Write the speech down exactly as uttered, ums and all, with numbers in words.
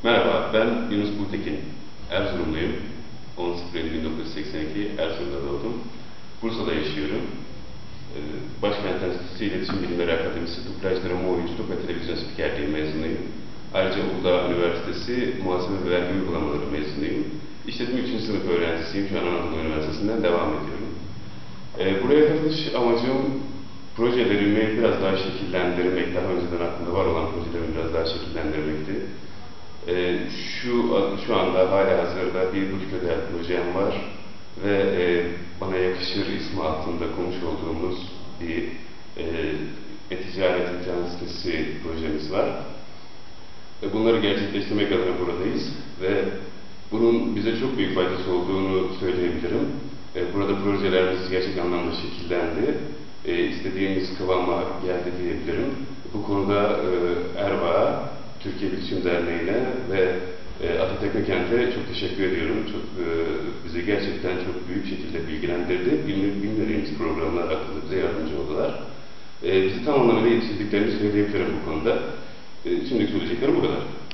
Merhaba, ben Yunus Bultekin. Erzurumluyum. on sıfır Eylül bin dokuz yüz seksen iki Erzurum'da doğdum. Bursa'da yaşıyorum. Ee, Başkent Enstitüsü İletişim Bilimleri Akademisi Dublajlama, Oyunculuk ve Televizyon Spikerliği mezunuyum. Ayrıca Uludağ Üniversitesi Muhasebe ve Vergi Uygulamaları mezunuyum. İşletme üçüncü sınıf öğrencisiyim. Şu an Anadolu Üniversitesi'nden devam ediyorum. Ee, buraya katılış amacım projelerimi biraz daha şekillendirmek, daha önceden aklımda var olan projelerimi biraz daha şekillendirmekti. Ee, şu, şu anda hala hazırda bir buçuk ödel projem var ve e, bana yakışır ismi altında konmuş olduğumuz bir e, e-ticaret internet sitesi projemiz var. E, bunları gerçekleştirmek adına buradayız ve bunun bize çok büyük faydası olduğunu söyleyebilirim. E, burada projelerimiz gerçek anlamda şekillendi. E, istediğimiz kıvama geldi diyebilirim. Bu konuda e, Erbağ'a, Türkiye Bilişim Derneği'ne ve e, Atatürk'e çok teşekkür ediyorum. Çok, e, bizi gerçekten çok büyük şekilde bilgilendirdi. Bilmediğimiz programlar hakkında bize yardımcı oldular. E, bizi tam anlamıyla yetiştirdiklerini söyleyebilirim bu konuda. E, şimdilik söyleyeceklerim bu kadar.